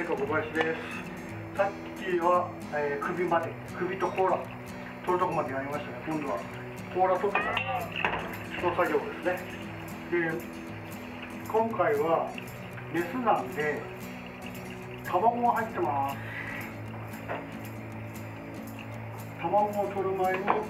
と小林です。さっきは、首まで、首と甲羅取るとこまでやりましたね。今度は甲羅取ってからの作業ですね。で、今回はメスなんで卵が入ってます。卵を取る前にこ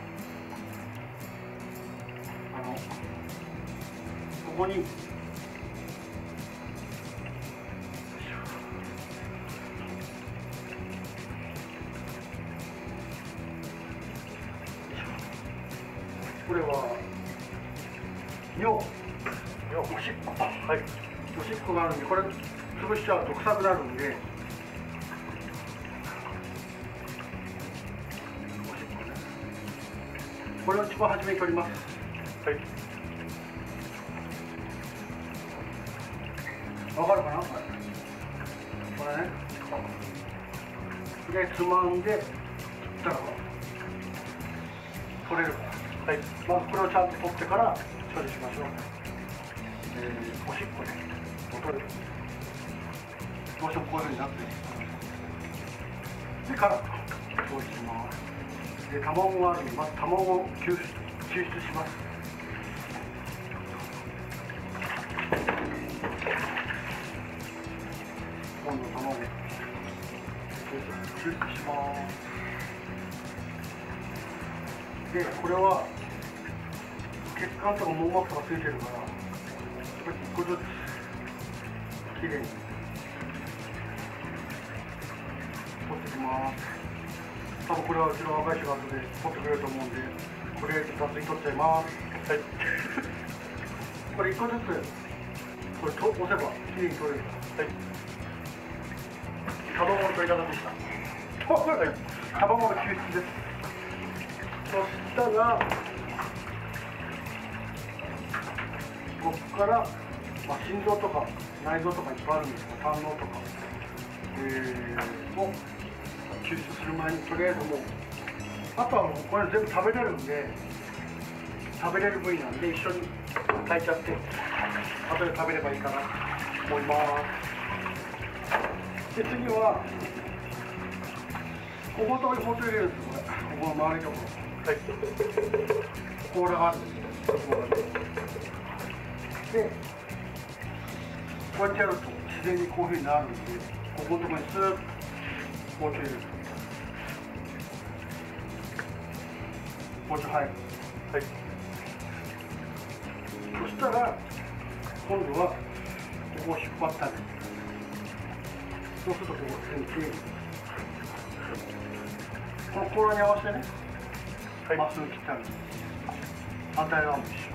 こにこれは尿、おしっこ、はい、おしっこがあるんで、これ潰しちゃうと臭くなるんで、おしっこね、これを一番初めに取ります。はい、わかるかな、これね。で、つまんで、だから取れるから。はい、まずこれをちゃんと取ってから処理しましょう。おしっこね、取れる。どうしてもこういうふうになってでから掃除します。で、卵があるので、まず卵を救出します。今度卵救出します。で、これは血管とか網膜とかついてるから、1個ずつきれいに取ってきます。多分これはうちの若い人が後で取ってくれると思うんで、これ雑に取っちゃいます。はいこれ1個ずつこれ押せばきれいに取れる。はい、卵の取り方でした。卵の救出です。そしたらここから、心臓とか内臓とかいっぱいあるんですけど、胆のうとか、を救出する前にとりあえずもうあとはもうこれ全部食べれるんで、食べれる部位なんで一緒に炊いちゃって後で食べればいいかなと思います。で、次はここのところに包丁入れるんですよ。ここの周りのところ、はい、甲羅があるんですよ。で、こうやってやると自然にこういうふうになるんで、ここのところにスーッと包丁入れる。包丁入る。はい。そしたら今度はここを引っ張ったり、そうするとここにこの甲羅に合わせてね、まっすぐ切ってある。反対側も一緒。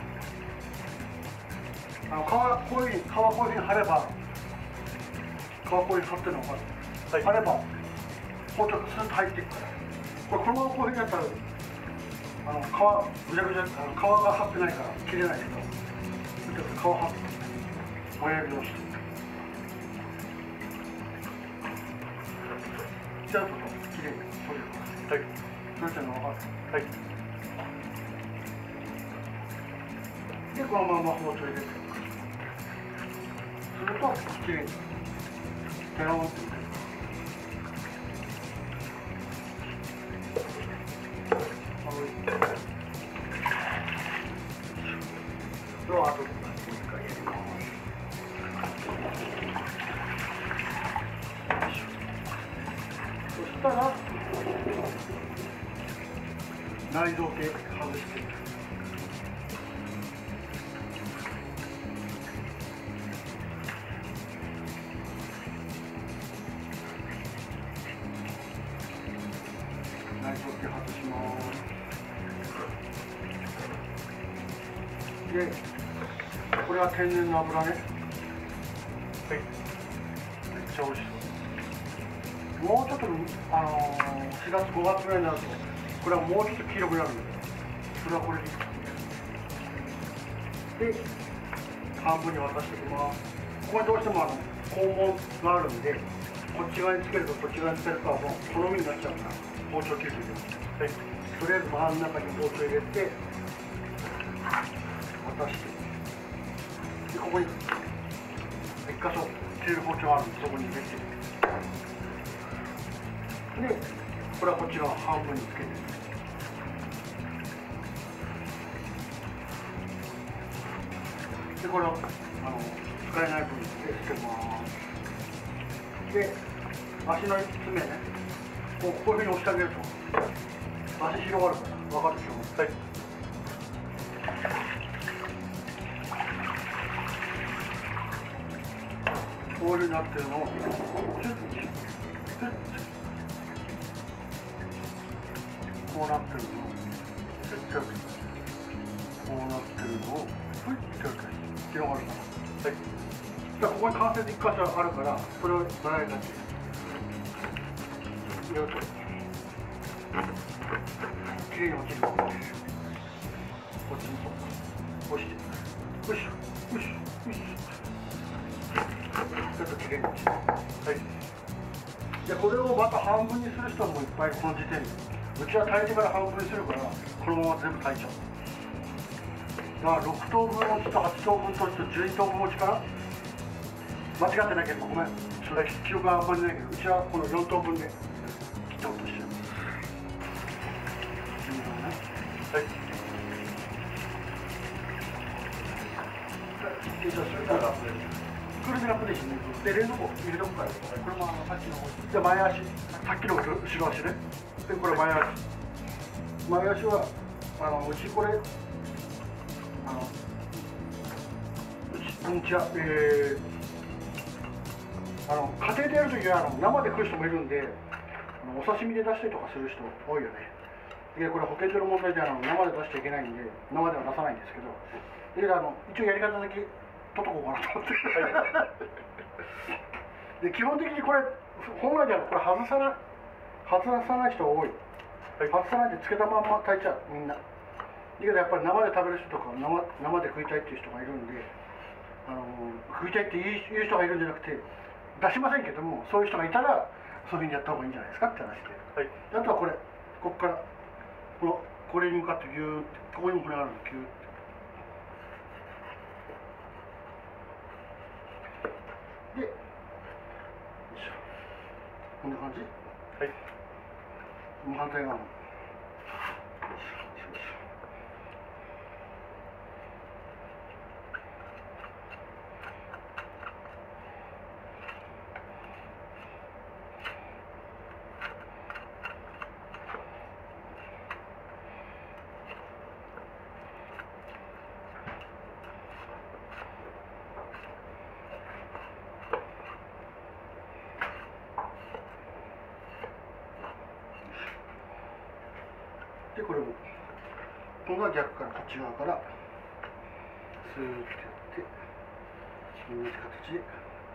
皮こういうふうに貼れば、皮こういうふうに貼ってるのが分かる。貼れば包丁がスーッと入っていくから。このままこういうふうにやったら皮ぐちゃぐちゃ、皮が張ってないから切れないけど、皮張って親指をしてちゃんときれいに取れるから。はい、取れてるの分かる。はい、で、このまま包丁入れてするときれいにペロンっていく。ではあともう一回やります。そしたら内臓系外していく。内臓系外します。で、これは天然の油ね。はい、めっちゃ美味しそう。もうちょっと4月5月ぐらいになるとこれはもうちょっと黄色くなるんで、それはこれで半分に渡していきます。ここにどうしても肛門があるんで、こっち側につけるとこっち側につけるとはもう好みになっちゃうから包丁切るんです。はい、とりあえず真ん中に包丁入れて渡して、でここに1箇所切る包丁あるんで、そこに入れてでこれはこっち側半分につけて、でこれを使えない分で捨てます。で足の爪ね、こういうふうに押してあげると足広がるから分かるでしょ。はい。こういうふうになってるのをキュッキュッキュッ、こうなってるのをキュッキュッ、こうなってるのをフッキュッキュッ広がるから。はい。じゃあここに関節1箇所あるから、それをドライになってやるときれいに落ちる。こっちにそう押して、よいしょよいしょよいしょ、ちょっときれいに落ちる。はい。でこれをまた半分にする人もいっぱい、この時点で。うちは炊いてから半分にするから、このまま全部炊いちゃう。だから6等分落ちと8等分落ちと12等分落ちかな、間違ってなければごめん、それ記憶があんまりないけど、うちはこの4等分で切って落としてる。はい。で、それからラップです。これでラップでしね。で、冷蔵庫入れとくから、これもさっきの方。で、前足、さっきの後ろ足ね。で、これ前足。前足は、うちこれ、うちは、家庭でやるときは生で食う人もいるんで、お刺身で出したりとかする人多いよね。で、これ保健所の問題で生で出しちゃいけないんで、生では出さないんですけど、で一応やり方だけ取っとこうかなと思って。で、基本的にこれ、本来ではこれ外さない人多い。外さないでつけたまんま炊いちゃう、みんな。だけどやっぱり生で食べる人とか、生で食いたいっていう人がいるんで、食いたいっていう人がいるんじゃなくて、出しませんけども、そういう人がいたら、そういうふうにやった方がいいんじゃないですかって話で。はい、あとはこれ、ここから、これに向かってギューって、ここにもこれがあるの、ギューって。で、よいしょ。こんな感じ。はい。もう反対側も。で、これも今度は逆からこっち側からスーッとやって同じ形で持って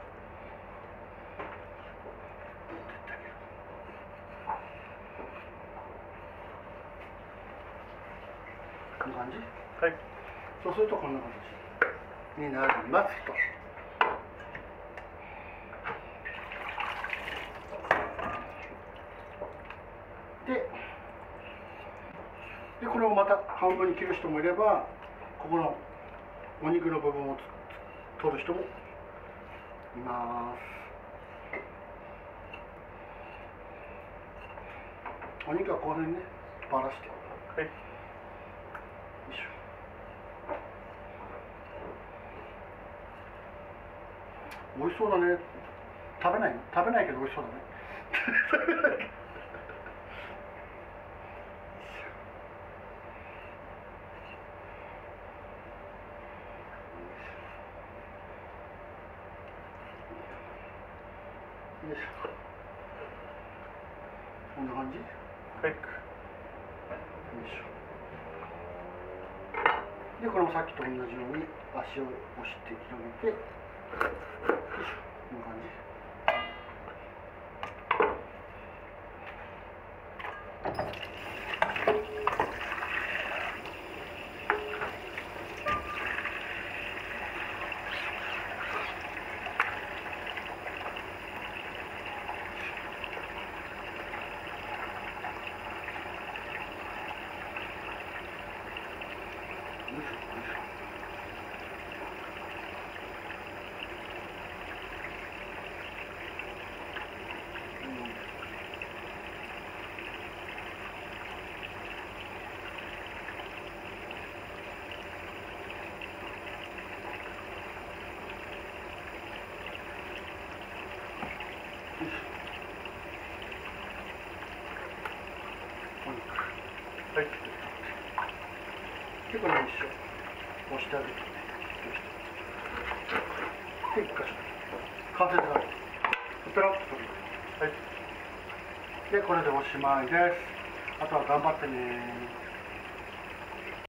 ってあげる。こんな感じ。はい。そうするとこんな形になりますと。でこれをまた半分に切る人もいれば、ここのお肉の部分を取る人もいます。お肉はこの辺ね、ばらして。はい。よいしょ。美味しそうだね。食べないけど美味しそうだね。よいしょ。こんな感じ。はい。よいしょ。でこれもさっきと同じように足を押して広げて、よいしょ。こんな感じ。 で1箇所完成です。ペロッと取る。はい。でこれでおしまいです。あとは頑張ってね。